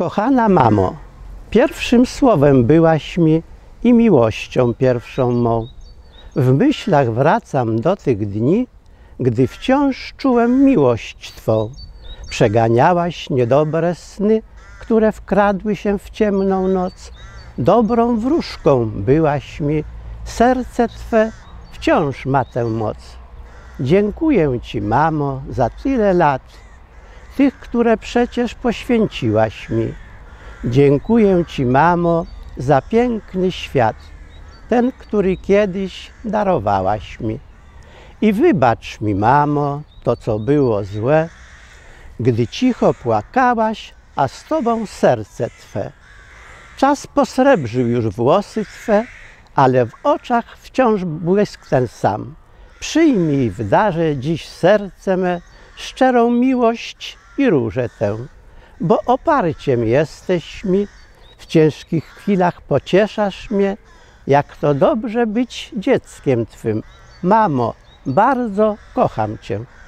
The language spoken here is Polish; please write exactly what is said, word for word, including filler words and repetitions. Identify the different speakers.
Speaker 1: Kochana mamo, pierwszym słowem byłaś mi i miłością pierwszą mą. W myślach wracam do tych dni, gdy wciąż czułem miłość Twą. Przeganiałaś niedobre sny, które wkradły się w ciemną noc. Dobrą wróżką byłaś mi, serce Twe wciąż ma tę moc. Dziękuję Ci, mamo, za tyle lat, tych, które przecież poświęciłaś mi. Dziękuję Ci, mamo, za piękny świat, ten, który kiedyś darowałaś mi. I wybacz mi, mamo, to, co było złe, gdy cicho płakałaś, a z Tobą serce Twe. Czas posrebrzył już włosy Twe, ale w oczach wciąż błysk ten sam. Przyjmij w darze dziś serce me szczerą miłość i różę tę, bo oparciem jesteś mi, w ciężkich chwilach pocieszasz mnie, jak to dobrze być dzieckiem Twym. Mamo, bardzo kocham Cię.